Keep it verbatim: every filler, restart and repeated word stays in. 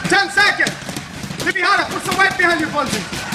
Ten seconds. Be harder. Put some weight behind your punches.